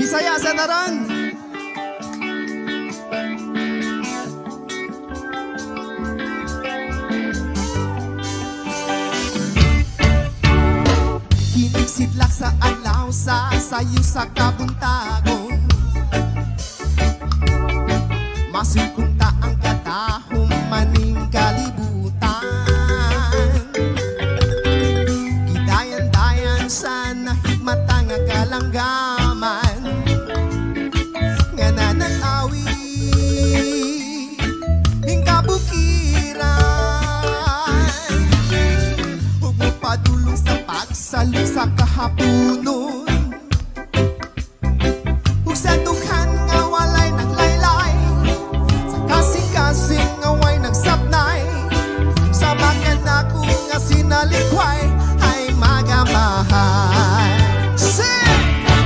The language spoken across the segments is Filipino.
Bisaya sa taran. Kinigsidlak sa adlaw sa sayo sa kabuntagon. Masukunta ang katahom maning kalibutan. Gidayan-dayan sa nahigmata nga kalanggaman. Nga nananawi ing kabukiran. Huwag mo padulong sa pagsalo sa kahapunon. Huwag sa dughan nga walay naglaylay. Kasing away nagsapnay. Sa bakit ako nga sinalikway ay magamahay. Sing!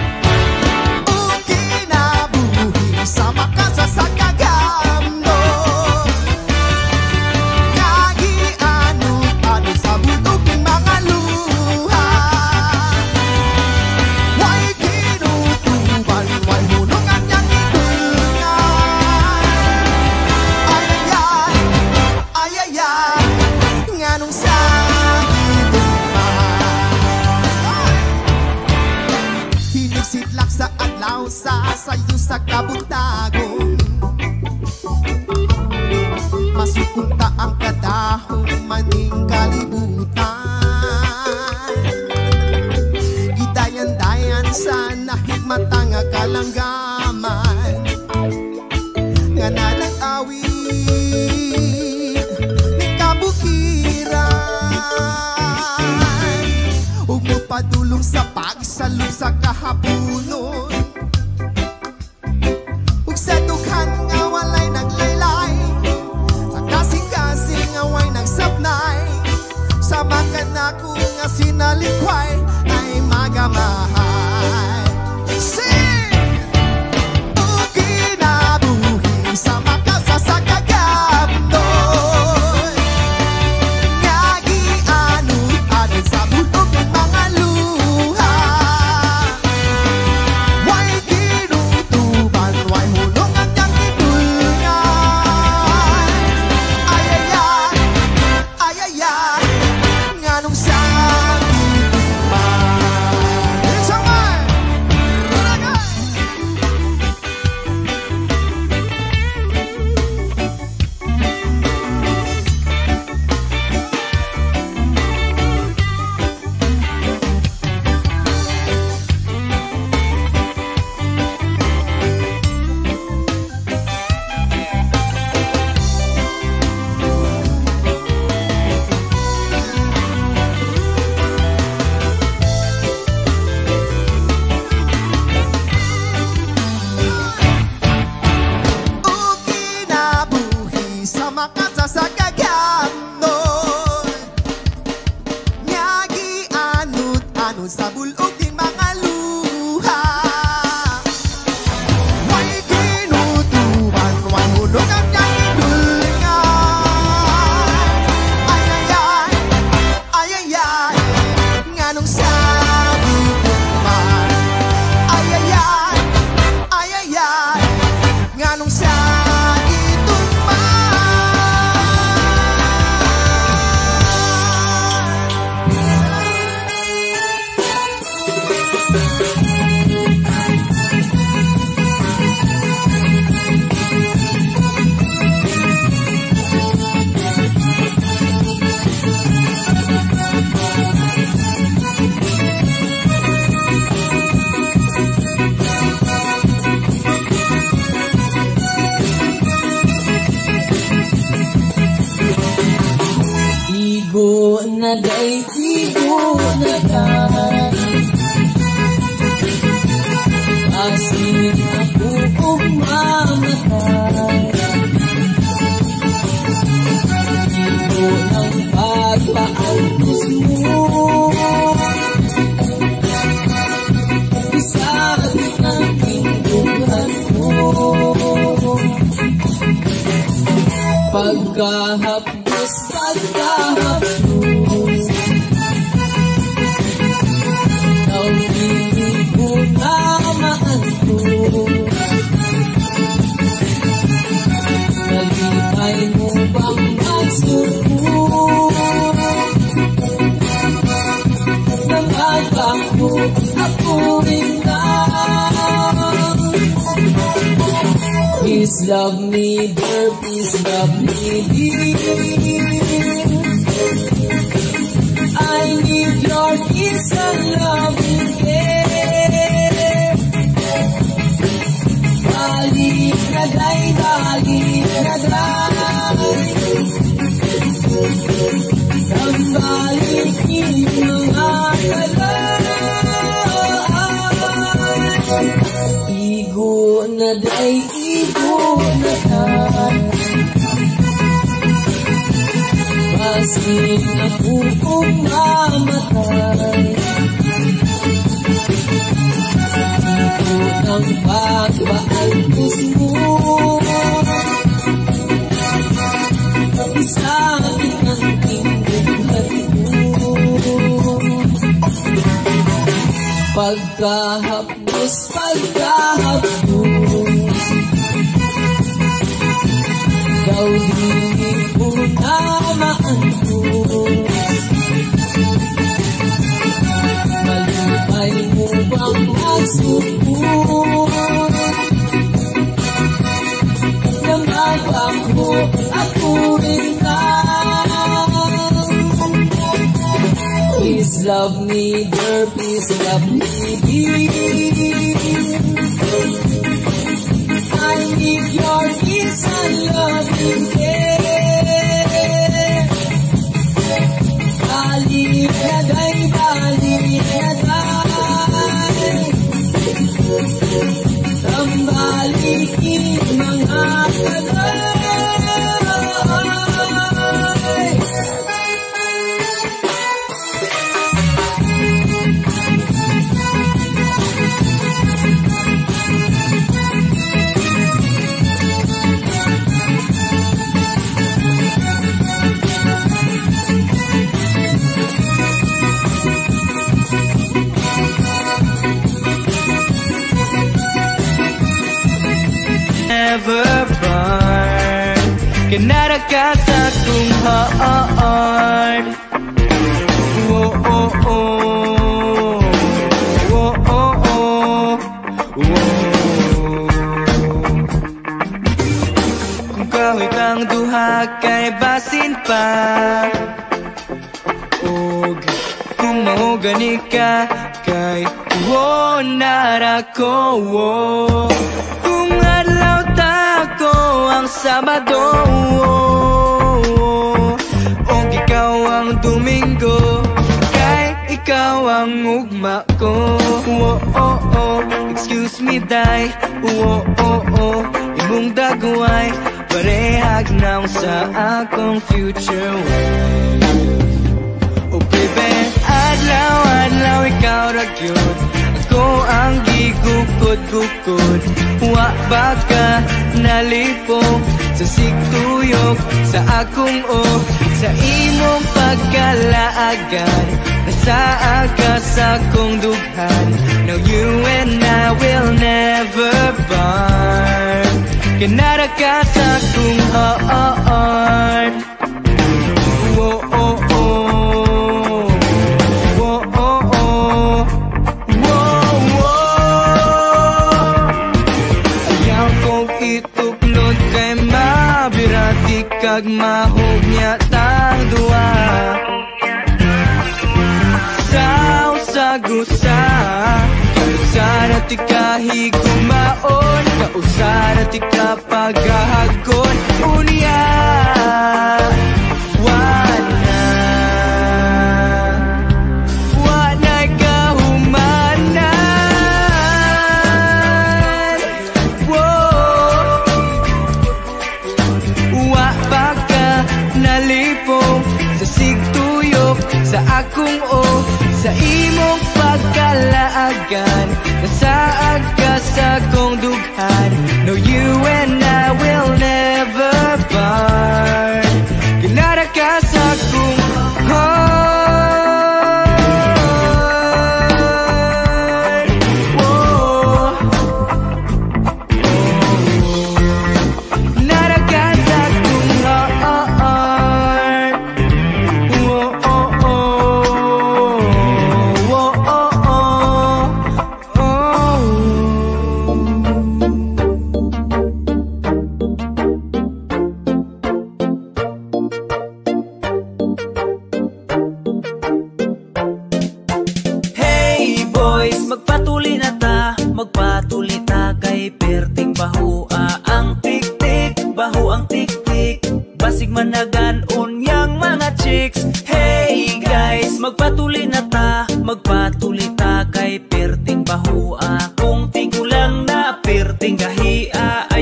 Ukinabuhi sa makasa sa kagamno. Ngagiano-ano sa butog ng mga luha. Way kinutuban, way hulungan niyang nganong sakit hinigsidlak sa adlaw sa sayo sa kabuntagon. Masukunta ang kadahong maning kalibutan. Gidayan-dayan sa nahigmata nga kalanggaman. Nga nanag-awit huwag mo padulong sa pagsalo sa kahapunon. Huwag sa dughan nga walay naglaylay. Sa kasing-kasing away nagsapnay. Sa bakit ako nga sinalikway ay magamahay. Sing! Ukinabuhi sa makasa sa kagamnon. Sa butog ng mga luha. Way kinutuban, way hulungan niyang itulngan. Ayayay, ayayay, nganong sakit man. Isang man, barangay. Ukinabuhi sa makasa sa kagamnon. Ngagianot-anot sa bulog ng mga luha. Way kinutuban, way hulungan niyang itulngan. Ayayay, ayayay, nganong sakit man. Ayayay, ayayay, nganong sakit man. Igo na day, igo na day. Asin ako umamatay. Igo ng pagpaautos mo. Isa ng pintuhan mo. Pagkahapos, pagkahapos. Ang hindi ko na maanto. Please love me, dear, please love me, dear. I need your kiss and loving care. Balik na day, balik na day. Sambalikin mga kalay. Igo na day, igo na day. Masin ako kung mamatay. Igo ng pagpaalpos mo. Isakit ang tingguhan mo. Pagkahapos, pagkahapos, ikaw din mo na maantos. Malupay mo bang magsupot na magpako ako rin na. Please love me, dear, please love me, dear. I need your kiss and loving care. Balik na day, balik na day. Sambalikin mga kalay. Never burn, kinaraka sa kong heart. Whoa, oh, oh. Whoa, oh, oh. Whoa. Kung kahit ang duha kay basin pa, og kung mahogani ka kay nara ko. Ang Sabado, o ikaw ang Domingo, kay ikaw ang ugma ko. Excuse me, day. Imong dagway parehag na sa akong future wife. Oh baby, adlaw ikaw ra gyud. Ako ang gigukod-gukod. Wa ba ka nalipong sa sigtuyok sa akong sa imong pagkalaagan. Nasaa ka sa akong dughan. Now you and I will never part. Kinara ka sa akong heart. Kag mahog niya tang dua sa kausara ti kahigumaon, kausara ti kapagahagon. Unya wana'y kahumanan. Wa ba ka nalipong sa sigtuyok sa akong sa imong pagkalaagan. Nasaag ka sa akong dughan. No, you and I will never part. Kinara ka sa akong heart. Nara ka sa akong heart.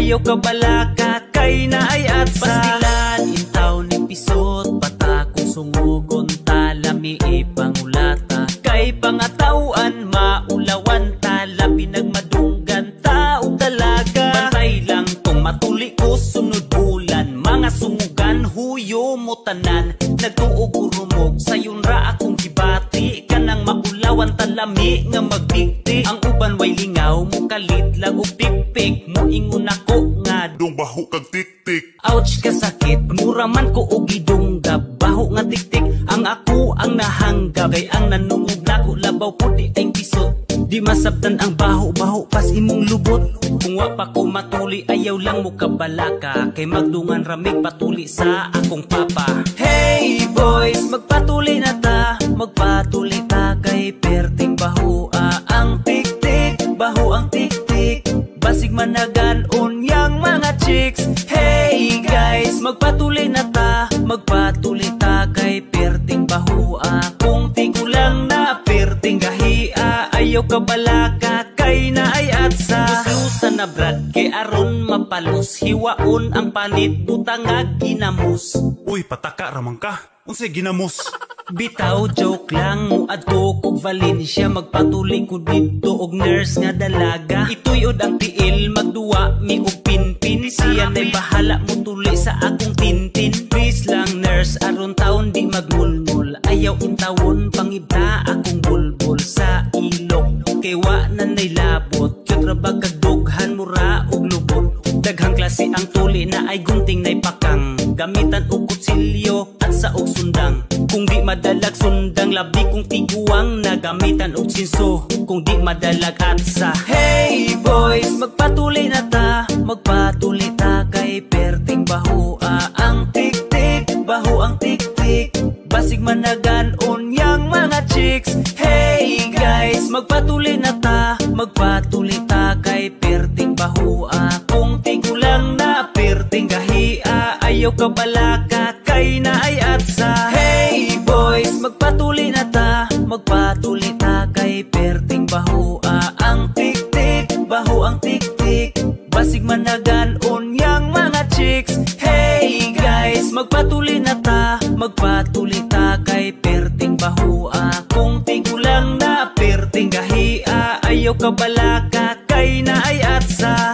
ayaw ka balaka kay naay at sa pastilan intaw ni pisot bata kung sungugon talami ipangulata kay pangatawan maulawan tala pinagmadunggan tao dalaga bantay lang tong matuli ko sunod bulan mga sumugan huyo mo tanan nagtuog urumog sayon ra akong gibati kanang maulawan talami nga magdikti ang uban way lingaw mo kalit lang og pikpik mo ingon ako nga dong baho kag tiktik. ouch kasakit mura man ko og gidunggab baho nga tiktik ang ako ang nahanggab kay ang nanungog nako labaw pudi ay piso di masabtan ang baho-baho pas imong lubot kung wa pa ko matuli ayaw lang mo kabalaka kay magdungan ramig patuli sa akong papa. Hey boys magpatuli na ta magpatuli ta kay perting baho ang tiktik baho ang tiktik basig managan unyang mga chicks. Hey guys magpatuli na ta magpatuli ta kay perting baho kung tigulang na perting gahia ayaw ka balaka kay naay at sa lusa na brad kay aron mapalos hiwaon ang panit butang nga ginamos. Uy pataka ramang ka unsay ginamos. Bitaw joke lang mo adto kog Valencia magpatuloy ko dito og nurse nga dalaga ituyod ang tiil magduwa mi og pinpin siya nay bahala mo tuloy sa akong tintin please lang nurse aron taon di magmulmul ayaw intawon pangibta akong bulbul sa ilok kay wa na nay labot kyot ra bag kagdughan mura og lubot daghang klase ang tuli na ay gunting nay pakang gamitan og kutsilyo at sa og sundang kung di madalag sundang labi kong tiguang na gamitan og sinso kung di madalag at sa hey boys magpatuloy na ta magpatuloy ta kay perting baho ang tiktik baho ang tiktik basig managan unyang mga chicks. Hey guys magpatuloy na ta magpatuloy ta kay perting baho kung tigulang na perting gahia ayaw ka balaka kay naay at sa hey boys magpatuloy na ta magpatuloy ta kay perting baho ang tiktik baho ang tiktik basig managan unyang mga chicks. Hey guys magpatuloy na ta magpatuloy ta kay perting baho kung tigulang na perting gahia ayaw ka balaka kay naay at sa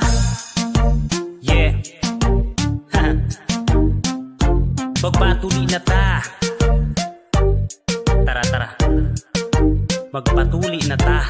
yeah magpatuloy na ta tara magpatuloy na ta.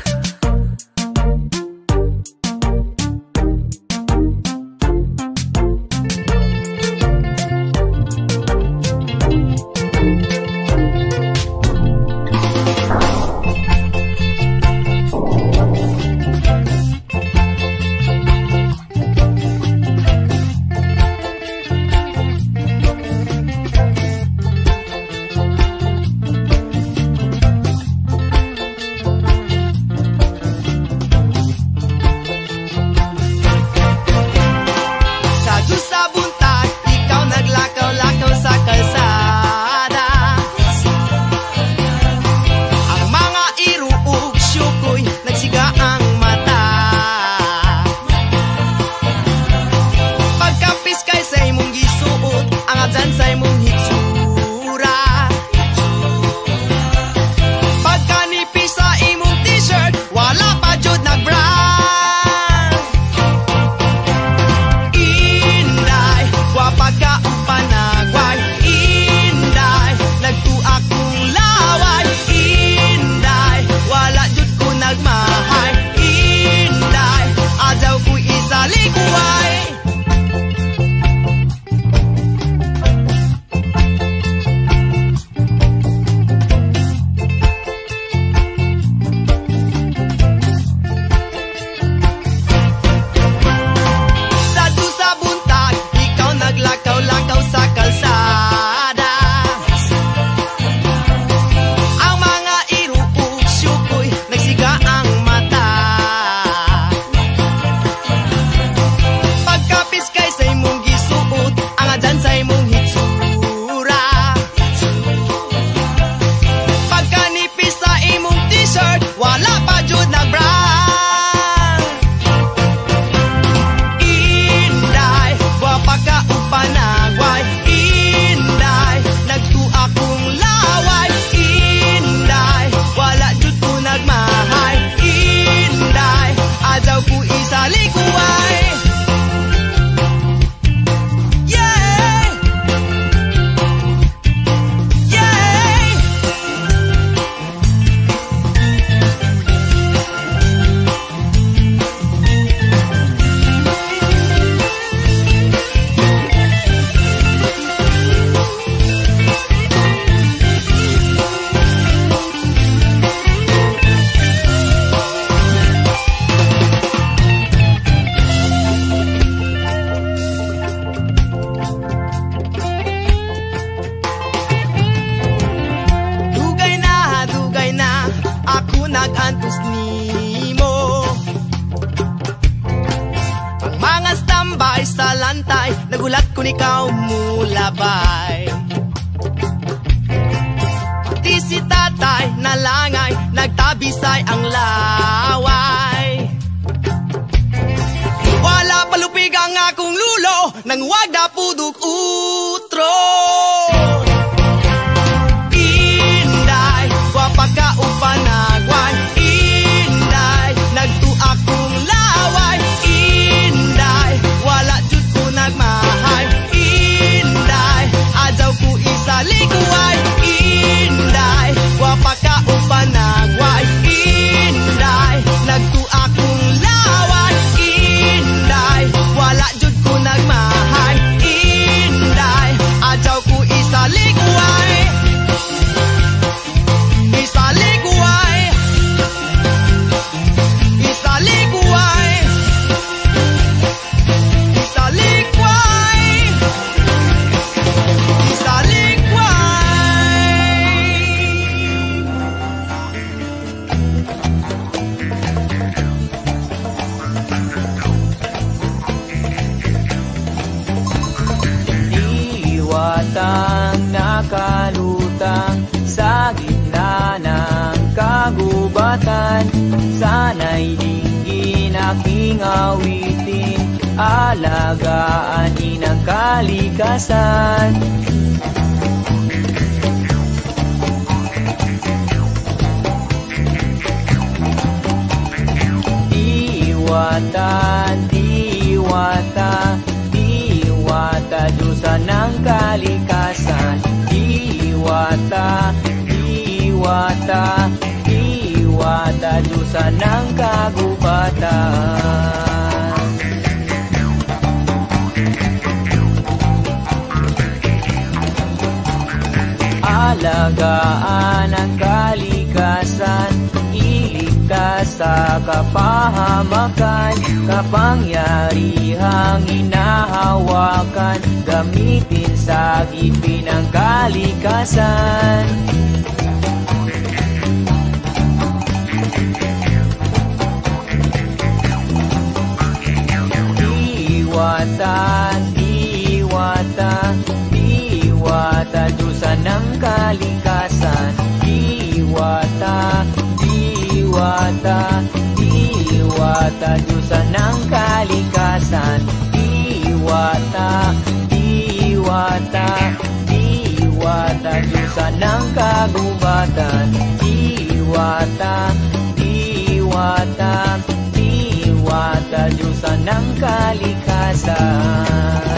sa lantay, nagulat kung ikaw mulabay. Di si tatay nalangay, nagtabisay ang laway. Wala palupig ang akong lulo, nang wag na pudok utro. Inday, wapa ka upanagwan. Inday, nagtuak kong laway. Inday, wala jud ko nagmahay. Inday, adyaw ko isalikuay. Inday, wapa ka upanagway. Inday, nagtuak kong laway. Inday, wala jud ko nagmahay. Inday, adyaw ko isalikuay. Isalikuay. Isalikuay. Isalikuay. Iwatang nakalutang sa gitna ng kagubatan, sana'y dinggin aking awitin, alagaan ng kalikasan. Diwata, diwata, diwata, Diyosa ng kalikasan. Diwata, diwata, diwata, Diyosa ng kagubatan. Alagaan ang kalikasan, iligtas sa kapahamakan, kapangyarihang inahawakan, gamitin sa gipin ng kalikasan. Diwata, diwata, diwata, Diyosa ng kalikasan. Diwata, diwata, diwata, Diyosa ng kalikasan. Diwata, diwata, diwata, Diyosa ng kagubatan. Diwata, diwata, diwata, Diyosa ng kalikasan.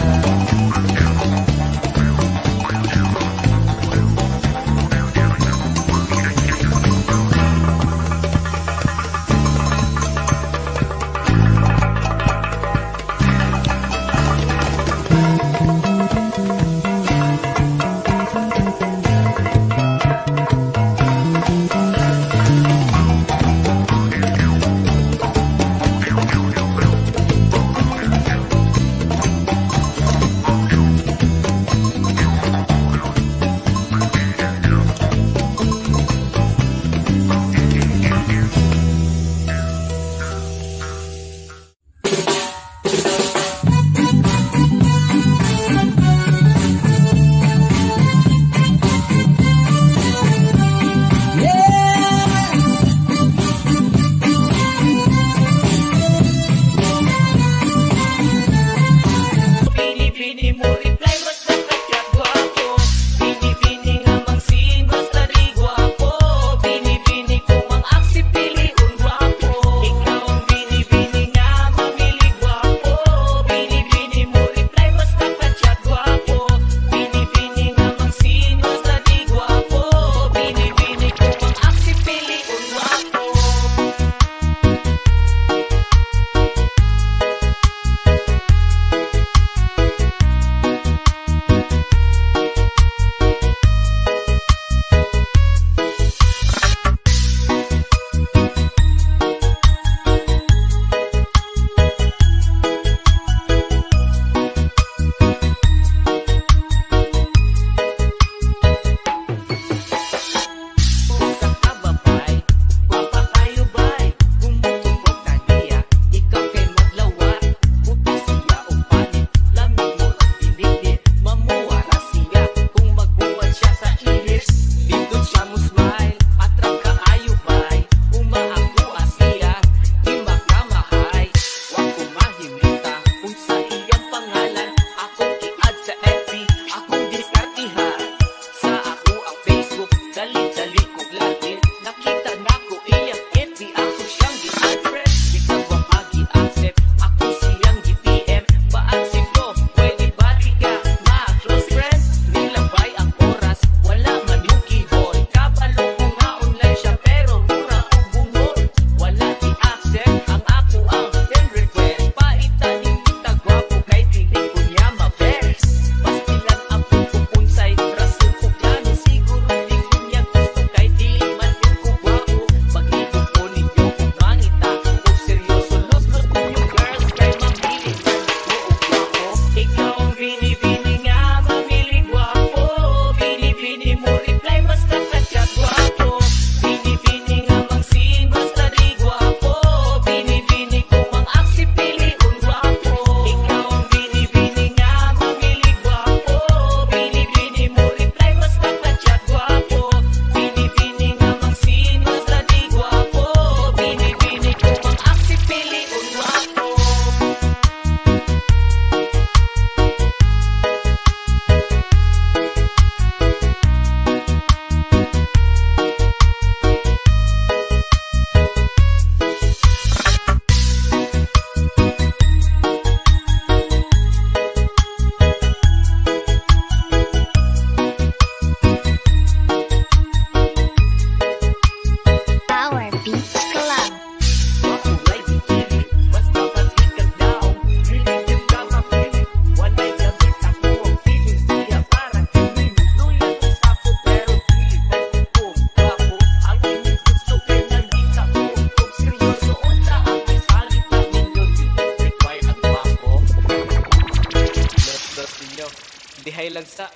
Inday Lagsa.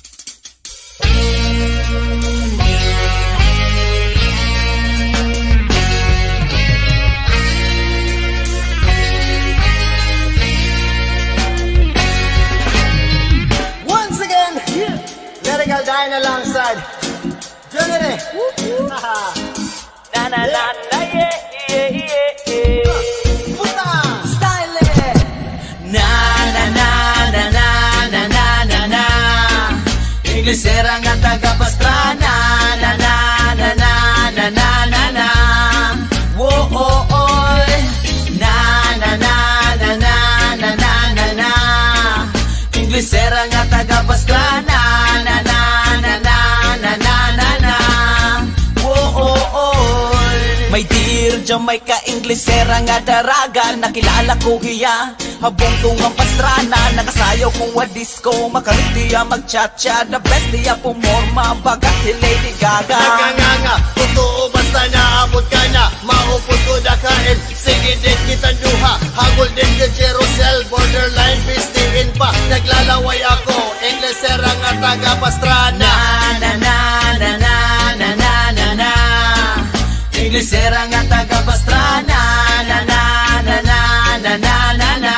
Once again, Lyrical Dine alongside Johnny. Na na na na yeah yeah yeah yeah. Puta! Style na na na na na na na na na. Inglesera nga taga Pastrana. Na na na na na na na na. Wo oh oh. Na na na na na na na na na. Inglesera nga taga Pastrana. Na na na na na na na na. Wo oh oh. May dear Jamaica Inglesera nga daraga. Nakilala ko hiya habong tungang Pastrana. Nakasayaw kong wa disco, makaritiya magchacha. The best niya pumorma bagat si Lady Gaga. Naganganga, totoo basta naabot ka na. Maupod ko na kain, sige din kitang duha. Hagol din ka Jerusel, borderline pistiin pa. Naglalaway ako, Inglesera nga taga Pastrana. Na na na na na na na na. Inglesera nga taga Pastrana. Na na na na na na na na.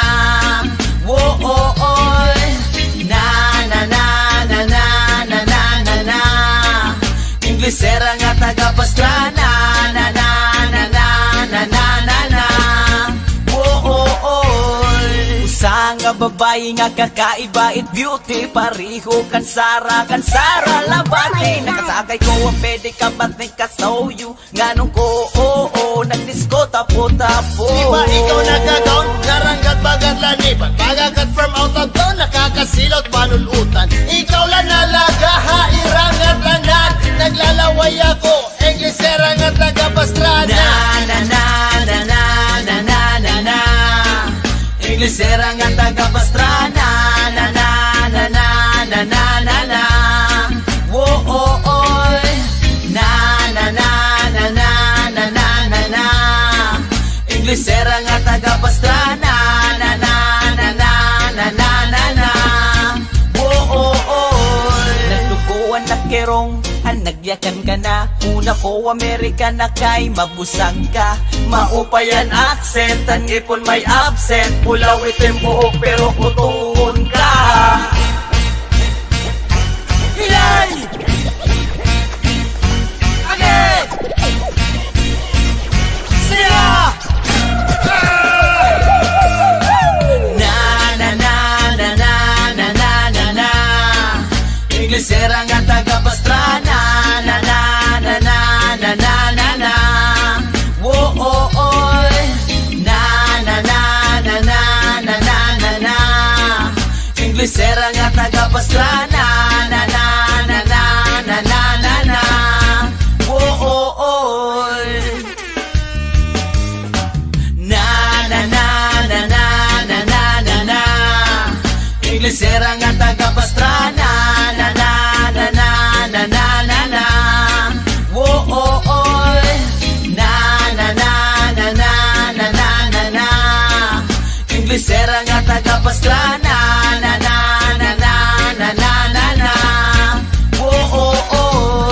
Wo oh oh. Na na na na na na na na na. Inglesera nga taga Pastrana. Na na na na na na na na. Wo oh oh. Usa nga babae nga kakaiba it beauty. Pariho kansara labati. Nakasakay ko ang pwede ka ba't nagkasoyu. Nganong ko oo nagdisko tapo-tapo. Di ba ikaw nagkagaon? Karanggat bagat lani. Pagbagat from out of town. Nakakasilot panulutan. Ikaw lang nalaga hairangat lanan. Naglalaway ako, Inglesera nga taga Pastrana. Na na na na na na na na. Inglesera nga taga Pastrana. Na na na na na na na na. Wo oh oh. Na na na na na na na na na. Inglesera nga taga Pastrana. Na na na na na na na na. Wo oh oh. Nagtuguan na kerong nagyakan ka na. Una ko Amerika na kay mabusang ka. Maupayan accent, ang ipon may absent. Pulaw itim buhok pero kutuon ka. Hilay! Agad! Siya! Na na na na na na na na na. Inglesera nga taga Pastrana. Na na na na na na na na. Wo oh oh. Na na na na na na na na na. Inglesera nga taga Pastrana. Na na na na na na na na. Wo oh oh. Na na na na na na na na na. Inglesera nga taga Pastrana. Na na na na na na na na. Wo oh oh. Na na na na na na na na na. Inglesera nga taga Pastrana. Na na na na na na na na. Wo oh oh.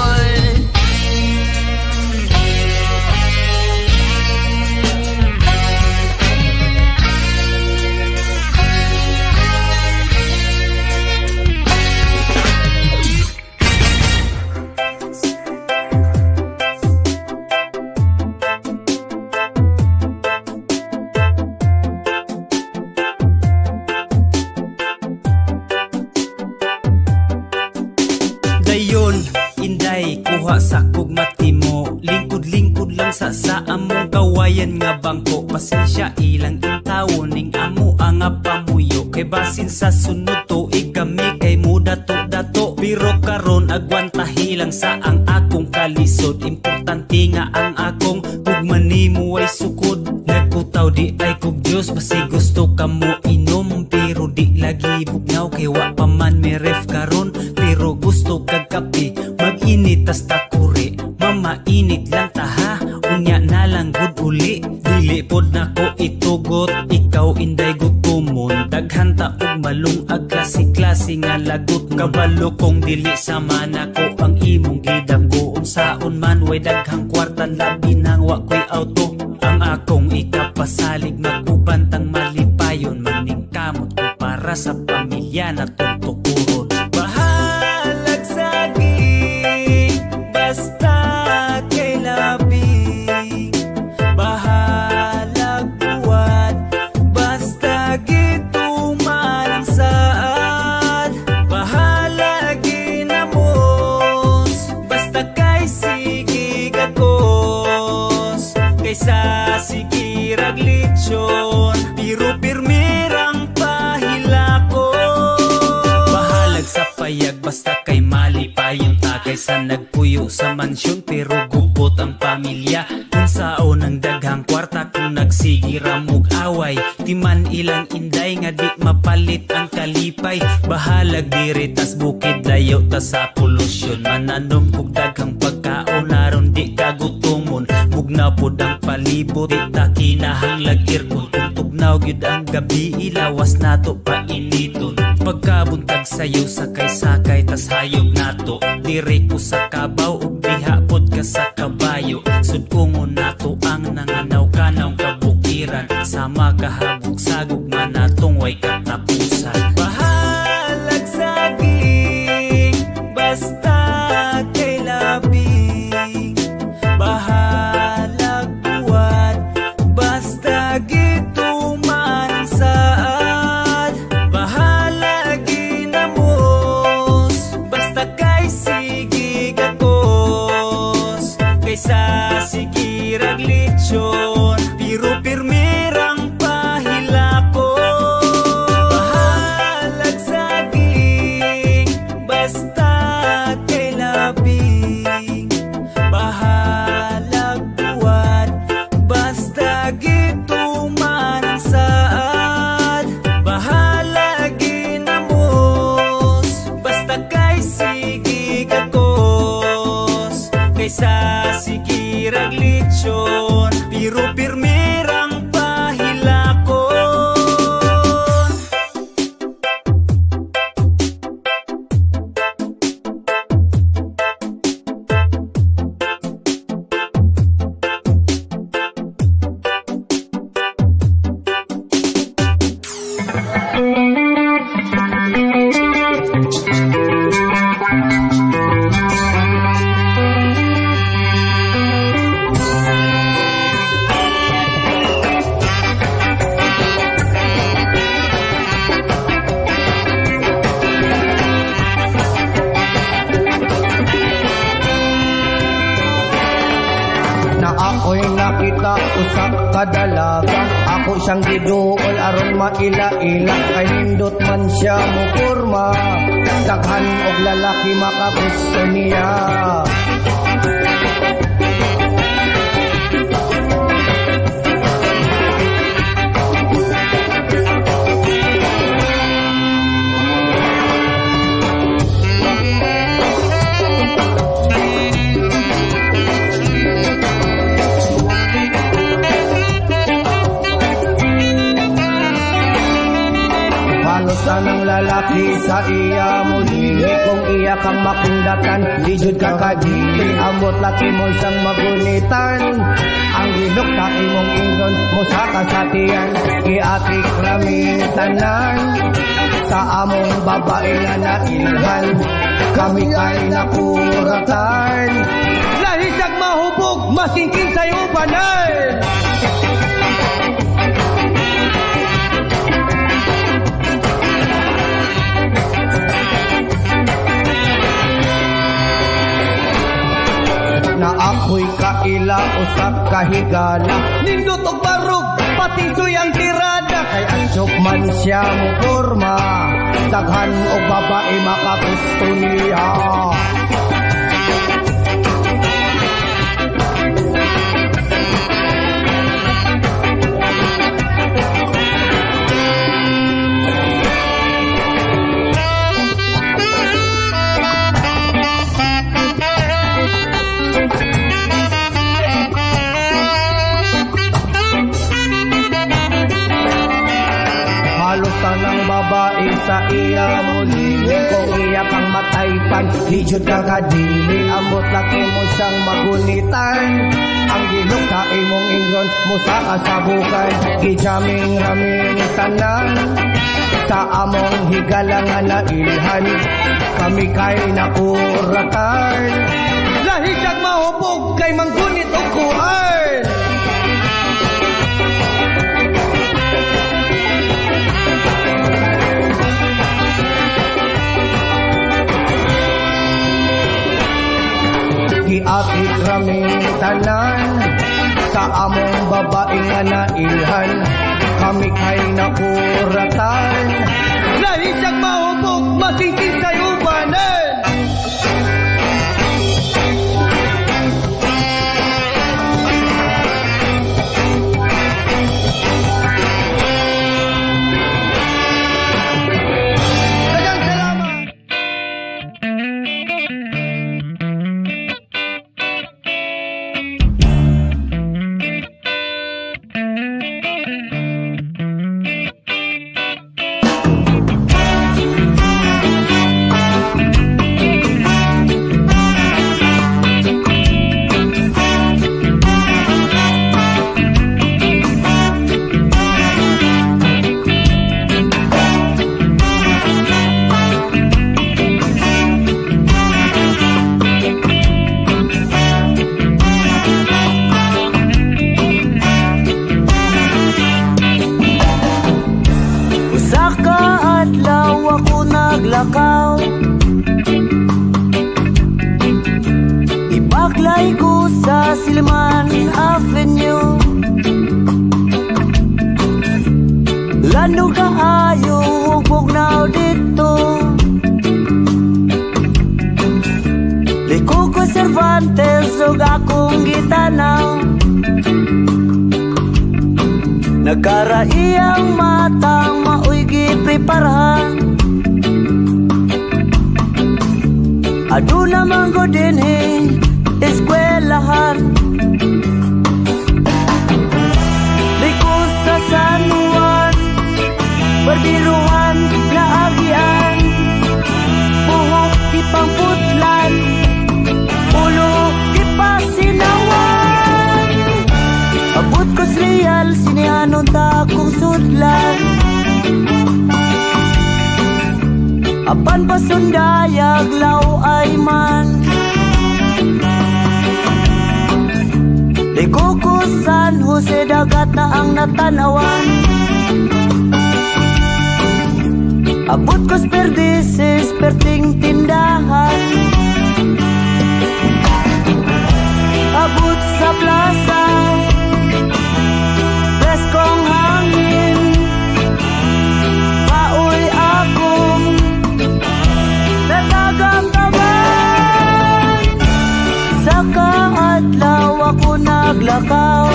Dayon, inday, kuha sa kugmati mo. Lingkod-lingkod lang sa among kawayan nga bangko. Pasensya ilang intawon ning amo ang pamuyo. Kay basin sa sunod to, igami kay mo dato-dato. Pero karon agwantahi lang sa ang akong kalisod. Importante nga ang akong kugmani mo ay sukod. Nagkutaw di ay kug Diyos, basi gusto ka mo inom. Pero di lagi bugnaw, kay wa pa man may ref karon. Pero gusto kag kape, mag-init tas takuri. Mamainit lang taha, unya na lang gud uli. Dili pod nako itugot, ikaw inday gutumon. Daghanta og Malungag klase-klase nga lagot kabalo kong dili sa mana ko ang imong gidanggo unsaon man way daghang kwarta labi nang wa ko'y auto ang akong ikapasalig magubantang malipayon maning kamot ko para sa pamilya na tutukuron bahalag saging basta kay labing bahalag buwan basta gituman ang saad bahalag ginamos basta kay sige gagos kaysa sige raglitsyon pero pirmirang pahilakon bahalag sa payag basta kay malipayon ta kaysa nagpuyo sa mansyon pero gupot ang pamilya kung saon ang daghang kwarta kung nagsigiramog away di man ilang inday nga di mapalit ang kalipay bahalag diri tas bukid layo ta sa polusyon mananom kog daghang pagkaon aron di kagutomon bugnaw pod ang palibot di ta kinahanglag aircon kung tugnaw gyud ang gabi ilawas nato painiton pagkabuntag sayo sakay-sakay tas hayog nato diri ko sa kabaw ug diha pod ka sa kabayo sudkungon nato ang nanganaw-kanaw kabukiran sama kahabog sagog man natong way katapusan bahalag saging basta kay labing bahalag buwan basta gituman ang saad bahalag ginamos basta kay sige gagos kaysa sige raglitsyon pero pirmirang pahilakon bahalag saging basta kay labing bahalag buwan basta gituman ang saad bahalag ginamos basta kay sige gagos kaysa sige raglitsyon pero pirmirang pahilakon na ako'y nakita usak kadalaga ako siyang giduol aron maila-ila kay nindot man siya mo kurma daghan og lalaki makagusto niya ng lalaki sa iya mo dili kung iya kang makundatan di jud ka kadili amot laki mo siyang magunitan ang gilok sa imong ingon mo sa kasatian iati kramin tanan sa among babae nga nailhan kami kay nakuratan lahisag mahubog masingkin sa'yo banay na ako'y kaila usap kahigala nindot og barog pati suyang tirada kay ansok man siya mo porma daghan og babae makagusto niya halos tanang babae sa iya muli. Kung iya kang mataypan, hijud ka kadili. Amot laki mo siyang magunitan. Ang gilok sa imong ingron mo sa kasabukan. Gijaming raming tanan sa among higalangan na ilhan. Kami kay nakuratan. Lahi siyang mahubog kay manggunit o kuhan. Giapit raming tanan sa among babae nga nailhan. Kami kay nakuratan. Lahi siyang mahubog masingkit sa ubanan. Ibaglay ko sa Silman Avenue. Lano kaayo hubog na dito. Liko ko Cervantes ug akong gitanaw. Nagkaraiyang matang maoy gipreparahan. Aduna manggo dinhi eskwelahan. Liko sa San Juan, berbiruan na agian. Buhok kipang putlan, ulo kipasinawan. Abot ko sriyal, sinihanon takong sudlan. Apan pasundayag law ay man. Liko ko San Jose, dagat na ang natanawan. Abot ko Perdices, perting tindahan. Abot sa plaza, preskong hangin. Paoy akong natagang kaban. Sa kaadlaw ako naglakaw.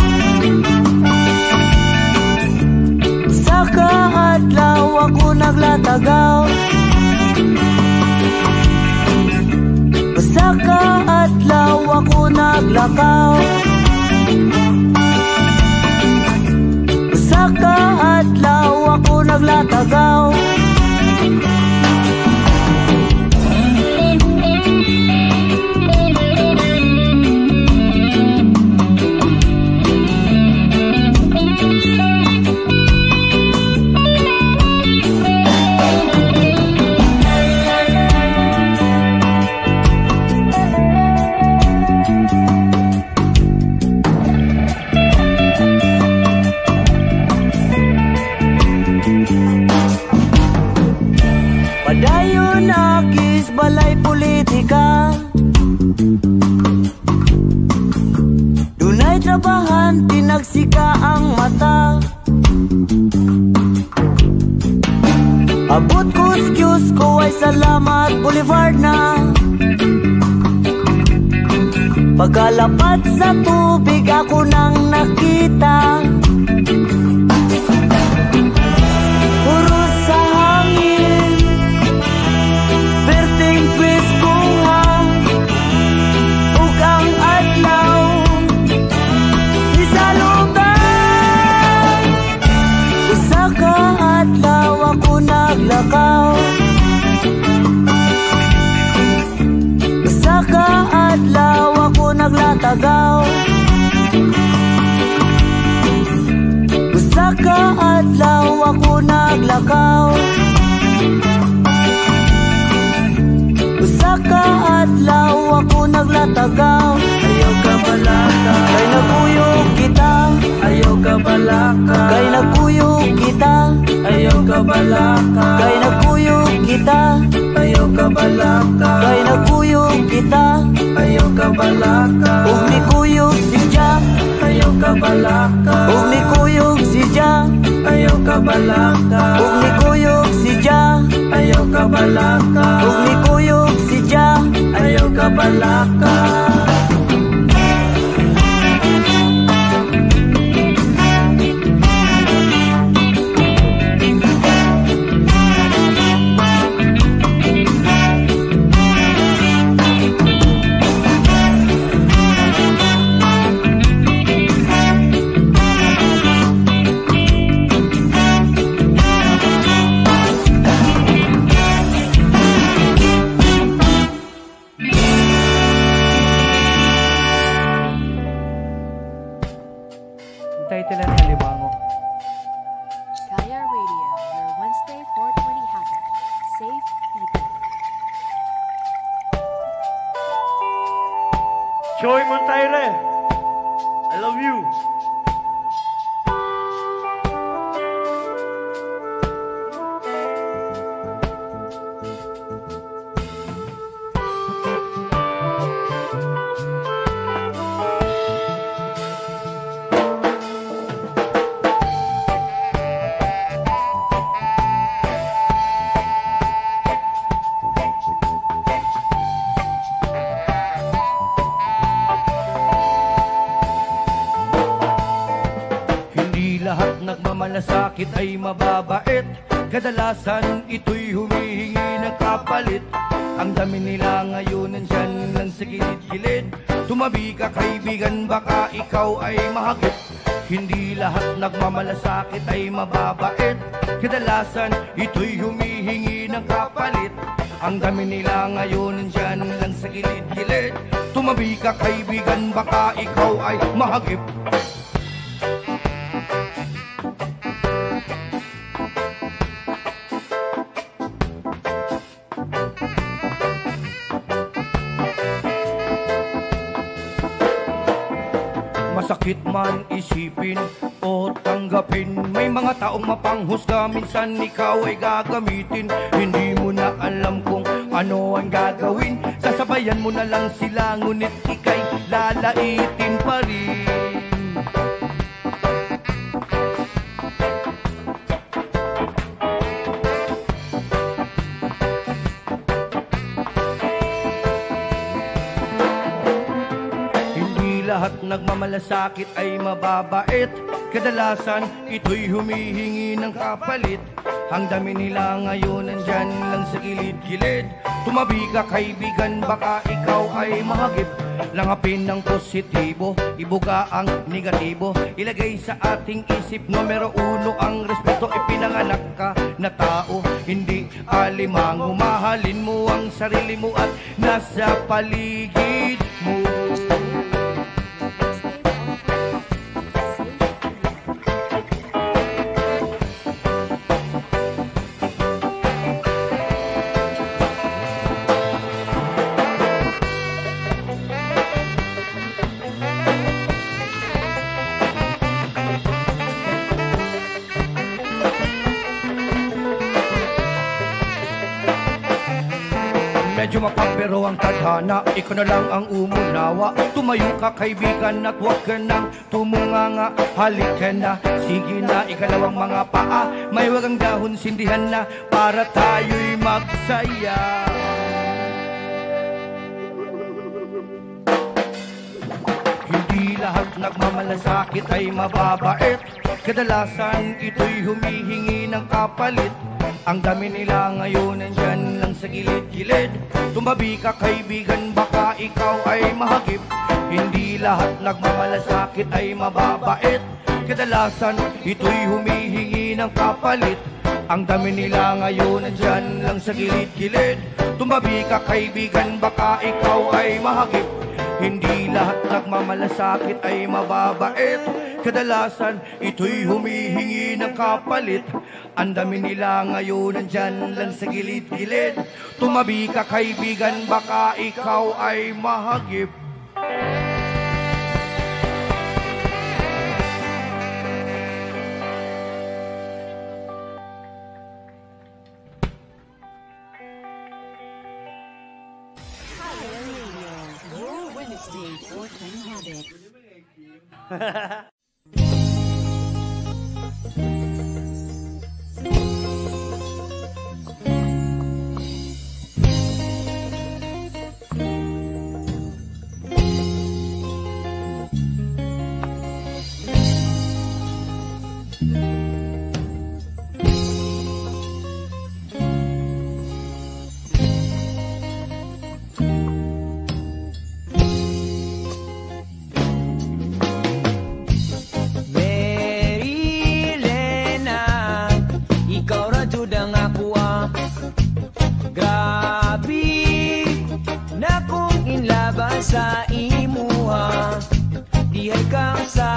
Sa kaadlaw ako naglatagaw. Sa kaadlaw ako naglakaw. Sa kaadlaw ako naglatagaw. Padayon akis balay politika. Dunay trabahan, tinagsika ang mata. Abot ko excuse ko ay Salamat Boulevard na. Pagkalapat sa tubig ako nang nakita. Puro sa hangin, perting preskuhan, ug ang adlaw isalugan. Usa ka adlaw ako naglakaw, usa ka adlaw ako naglatagaw, usa ka adlaw ako naglakaw, usa ka adlaw ako naglatagaw. Ayaw ka balaka, kay naguyog kita. Ayaw ka balaka, kay naguyog kita. Ayaw ka balaka, kay naguyog kita. Ayaw ka balaka, kay naguyog kita. Ayaw ka balaka, ug ni kuyog si Jah. Ayaw ka balaka, ug ni kuyog si Jah. Ayaw ka balaka, ug ni kuyog si Jah. Ayaw ka balaka, ug ni kuyog si Jah. Ayaw ka balaka. Title ng Alimango. Kaya Radio, your Wednesday 420 hacker. Safe people. Joy Montaire, I love you. Lahat nagmamalasakit ay mababait, kadalasan ito'y humihingi ng kapalit. Ang dami nila ngayon nandyan lang sa gilid-gilid. Tumabi ka kaibigan, baka ikaw ay mahagip. Hindi lahat nagmamalasakit ay mababait, kadalasan ito'y humihingi ng kapalit. Ang dami nila ngayon nandyan lang sa gilid-gilid. Tumabi ka kaibigan, baka ikaw ay mahagip. Masakit man isipin o tanggapin, may mga taong mapanghusga, minsan ikaw ay gagamitin. Hindi mo na alam kung ano ang gagawin, sasabayan mo na lang sila, ngunit ika'y lalaitin pa rin. Lahat nagmamalasakit ay mababait, kadalasan ito'y humihingi ng kapalit. Ang dami nila ngayon nandyan lang sa gilid-gilid. Tumabi ka kaibigan, baka ikaw ay mahagip. Langapin ng positibo, ibuga ang negatibo. Ilagay sa ating isip, numero 1 ang respeto. Ipinanganak ka na tao, hindi alimango. Mahalin mo ang sarili mo at nasa paligid mo. Medyo mapapero ang tadhana, ikaw na lang ang umunawa. Tumayo ka kaibigan at huwag ka nang tumunganga. Halika na, sige na, ikalawang mga paa. May wagang dahon, sindihan na para tayo'y magsaya. Hindi lahat nagmamalasakit ay mababait, kadalasan ito'y humihingi ng kapalit. Ang dami nila ngayon nandyan lang sa gilid-gilid. Tumabi ka kaibigan, baka ikaw ay mahagip. Hindi lahat nagmamalasakit ay mababait, kadalasan ito'y humihingi ng kapalit. Ang dami nila ngayon nandyan lang sa gilid-gilid. Tumabi ka kaibigan, baka ikaw ay mahagip. Hindi lahat nagmamalasakit ay mababait. Kadalasan ito'y humihingi ng kapalit. Ang dami nila ngayon nandyan lang sa gilid-gilid. Tumabi ka kaibigan, baka ikaw ay mahagip. Wednesday 420 Habit. Sa imuha dihay kang sa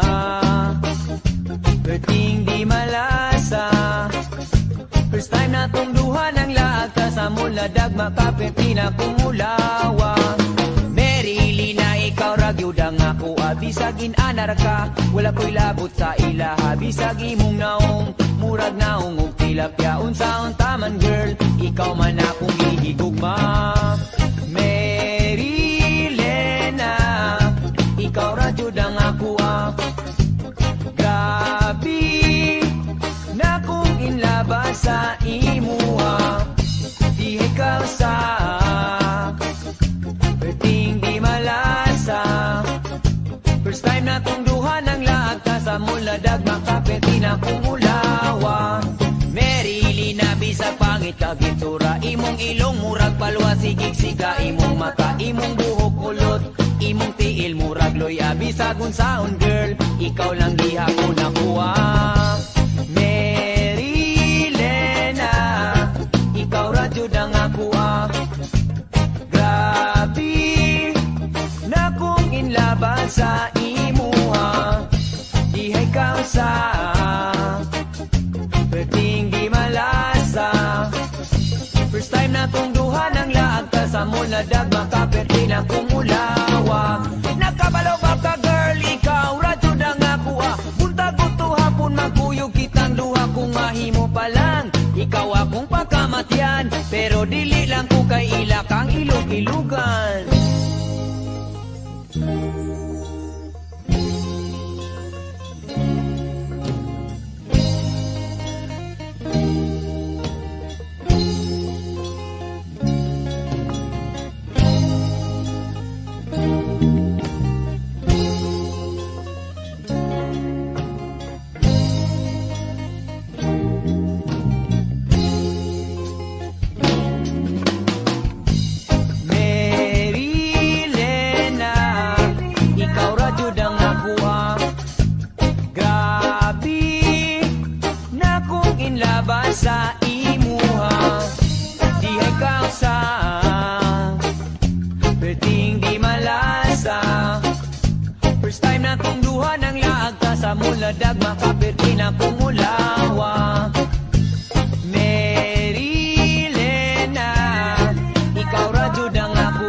perting di malasa. First time na tong duha ng laag sa mula dagma kapit na kumulawa. Merilina ikaw ragyudang ako abisagin anar ka. Wala ko'y labot sa ilaha bisag imong naong murag naong og tilapya. Unsaon taman girl ikaw man akong ihigugma. Ikaw radyo dang ako grabe na kung inlaba sa imuha. Di ikaw sa perting di malasa. First time na tong duha ng laag sa mula dagma kapeti na kumulawa. Merili na bisag pangit kagitura. Imong ilong murag palwa sigig siga. Imong mata imong buhok kulot. Imong tiil murag loy bisag unsaon girl ikaw lang diha ko nakuha. Merilena ikaw radyo dang ako grabe na kung inlaban sa imuha. Dihay kang sa perting di malasa. First time na tong duha ng laag sa mula dagma kaperte na kumulawa. Nakabalaw ka girl ikaw radyo dang ako buntag to hapon magkuyog kitang duha kung mahimo pa lang. Ikaw akong pagkamatyan pero dili lang ko kay ila kang ilog-ilugan. Sa imuha dihay kang sa perting di malasa. First time na tong duha ng laag sa mula dagma kaperte na kumulawa. Merilena ikaw radyo dang ako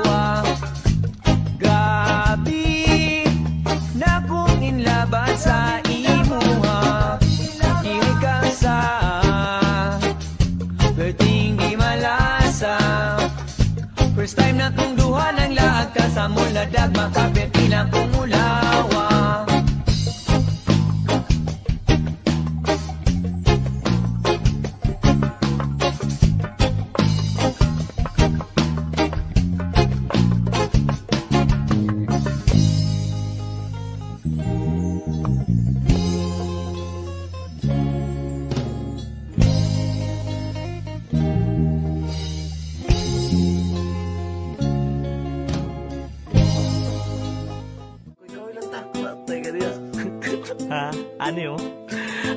grabe na kung inlaban sa imuha. Dihay kang sa perting di malasa. First time na kong duha ng laag sa mula dagma kaperte na kumulawa.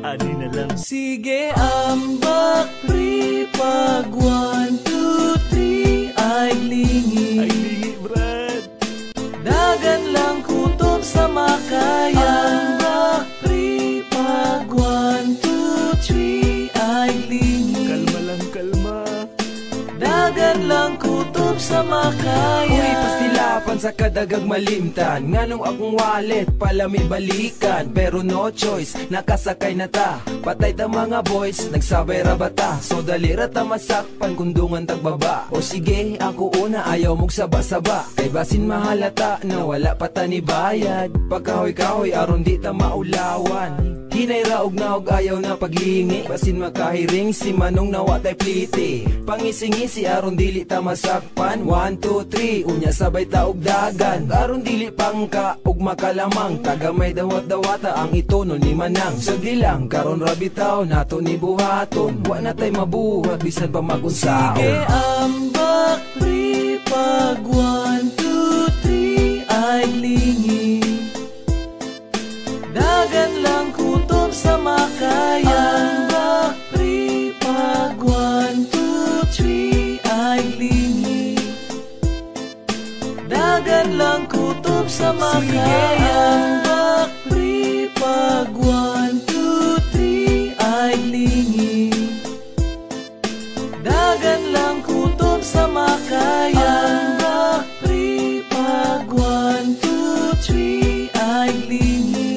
ani na lang. Sige ambak pri pag 1, 2, 3 ay lingi. Ay lingi brad. Dagan lang kutob sa makaya. Ambak pri pag 1, 2, 3 ay lingi. Kalma lang kalma. Dagan lang kutob sa makaya. Uy, pastilapan sa kadagag malimtan. Nganong akong wallet, palami balikan. Pero no choice, nakasakay na ta. Patay ta mga boys, nagsabay rabata. So dali rata masakpan, kundungan tagbaba. O sige, ako una, ayaw mong saba-saba. Kay basin mahalata, na wala pa ta ni bayad. Pagkahoy-kahoy, aron di ta maulawan. Hinay raog na og ayaw na paglingi. Basin makahiring, si manong nawa tay pliti. Pangisingisi, aron dili ta masakpan. 1, 2, 3, unya sabay ta og dagan. Aron dili pangka og makalamang. Tagamay dawat-dawata ang itono ni manang. Sagli lang, karon rabitaw nato ni buhaton. Wa na tay mabuhat, bisan pa magunsaon. Sige ambak pri pag 1, 2, 3 ay lingi. Dagan lang kutob sa makaya. Ambak pri pag 1, 2, 3 ay lingi. Dagan lang kutob sa makaya. Ambak pri pag 1, 2, 3 ay lingi. Dagan lang kutob sa makaya. Ambak pri pag 1, 2, 3 ay lingi.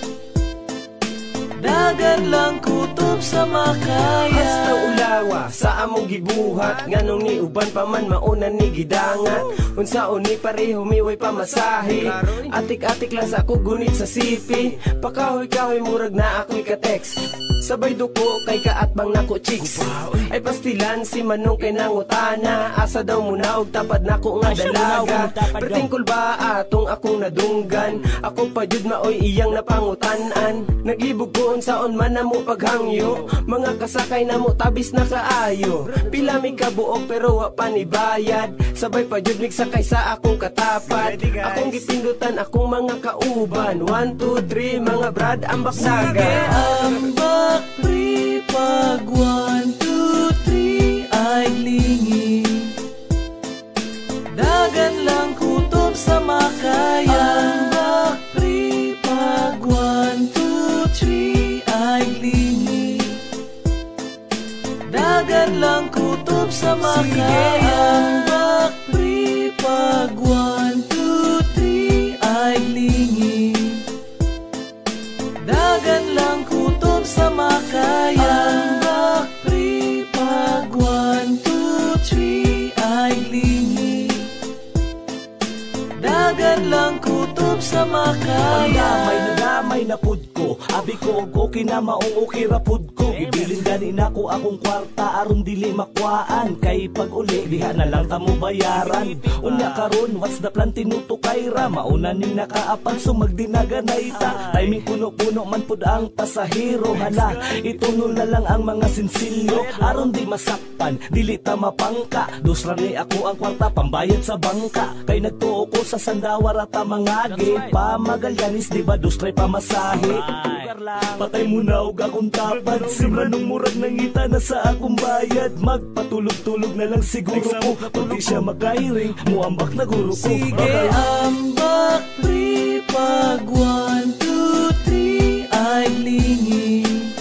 Dagan lang kutob sa makaya. Hasta ulawa sa among gibuhat. Nganong ni uban pa man mauna ni gidangat. Unsaon ni pareho miway pamasahe. Atik-atik lang sa ako gunit sa sipi. Pakahoy-kahoy murag na ako'y ka-text. Sabay duko kay kaatbang nako chicks. Ay pastilan si manong kay nangutana. Asa daw muna og tapad nako nga dalaga. Pertingkol ba atong akong nadunggan. Ako pa jud maoy iyang napangutanan. Naglibog ko unsaon man namo paghangyo. Mga kasakay namo tabis na kaayo. Pila mi kabuok pero wa pa ni bayad. Sabay pa jud migsakay sa akong katapat. Akong gipindutan akong mga kauban. 1, 2, 3 mga brad ambak saga. Sige ambak pri pag 1, 2, 3 ay lingi. Dagan lang kutob sa makaya. Ambak pri pag 1, 2, 3 ay lingi. Dagan lang kutob sa makaya. Ambak pri pag 1, 2, 3 ay lingi. Dagan lang kutob sa makaya. Ambak pri pag 1, 2, 3 ay lingi. Dagan lang kutob sa makaya. May napud ko. Abi ko og okay na maong okay rapud ko. Ibilin gani nako akong kwarta aron dili makuhaan. Kay pag uli diha na lang ta mo bayaran. Unya karon what's the plan tinuto kay ra. Mauna ning nakaapan so magdinaganay ta. Timing puno-puno man pud ang pasahero. Hala itunol na lang ang mga sinsilyo. Aron di masakpan dili ta mapangka. Dusra ni ako ang kwarta pambayad sa bangka. Kay nagtuo ko sa sandawara ta mangagi. Pamagalyanis di ba dusray pamasahe. Patay mo na og akong tapad. Simranong murag nangita na sa akong bayad. Magpatulog-tulog na lang siguro ko. Pag di siya makahiring, muambak na guro ko. Sige ambak pri pag 1, 2, 3 ay lingi.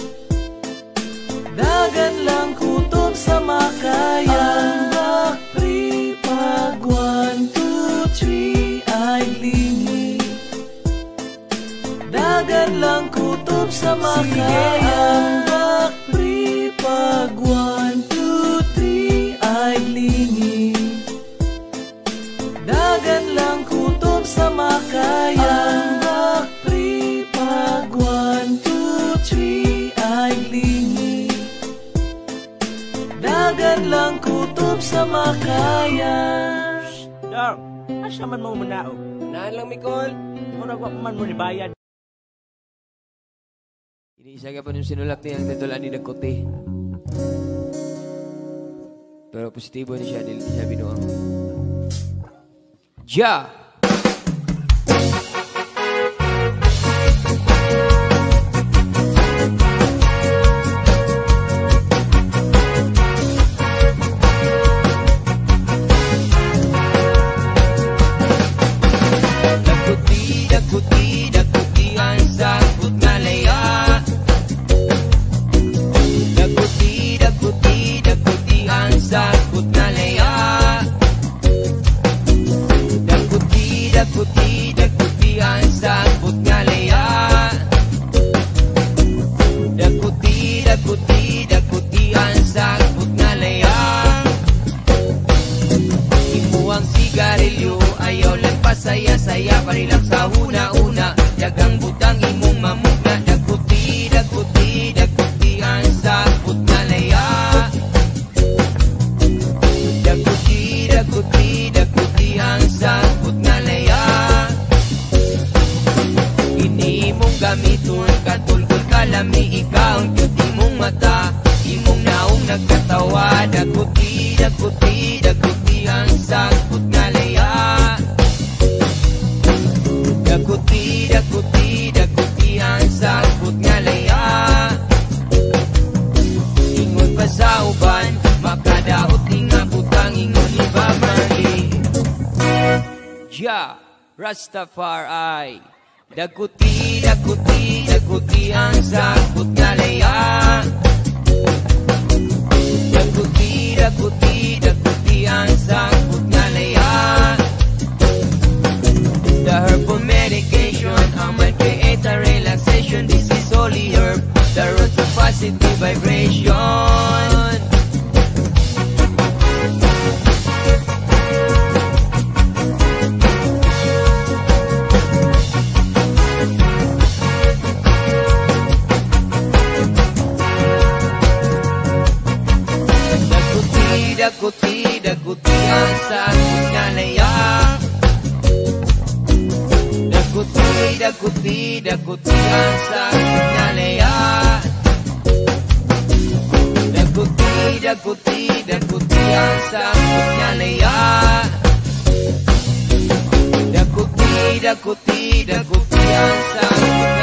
Dagan lang kutob sa makaya. Ambak pri pag 1, 2, 3 ay lingi. Dagan lang kutob sa makaya. Ambak pri pag 1, 2, 3 ay lingi. Dagan lang kutob sa makaya. Ambak pri pag 1, 2, 3 ay lingi. Dagan lang kutob sa makaya. Dong, asa man mo munaog? Naan lang Mikol. Murag wa man mo ni bayad. Iniisa ka pa nung sinulak niya ang titulaan ni Nagkote. Pero positibo ni siya, dili siya binuang. Ja! sakot nga layang. Imuang sigarilyo, ayaw lang pasaya-saya, parilak sa una-una. Dagang butang imong mamugna, daguti, daguti, daguti ang sakot nga layang. Daguti, daguti, daguti ang sakot nga layang. Ini mong gamiton, katulkol kalami, ikaw ang cutie mong mata. Imong naong nagkatawa, daguti, daguti, daguti ang sakot nga layang. Daguti, daguti, daguti ang sakot nga layang. Ingon pa sa uban, makadaot nga butang, ingon iba mali. Ja, Rastafari. Daguti, daguti, daguti ang sakot nga layang. Daguti, daguti, daguti ang sakot nga layang. The herbal medication, I might create a relaxation. This is holy herb, the road to positive vibration. Daguti, daguti ang sakot nga layang. Daguti, daguti, daguti ang sakot nga layang. Daguti, daguti, daguti ang sakot nga layang. Daguti, daguti, daguti ang sakot nga layang.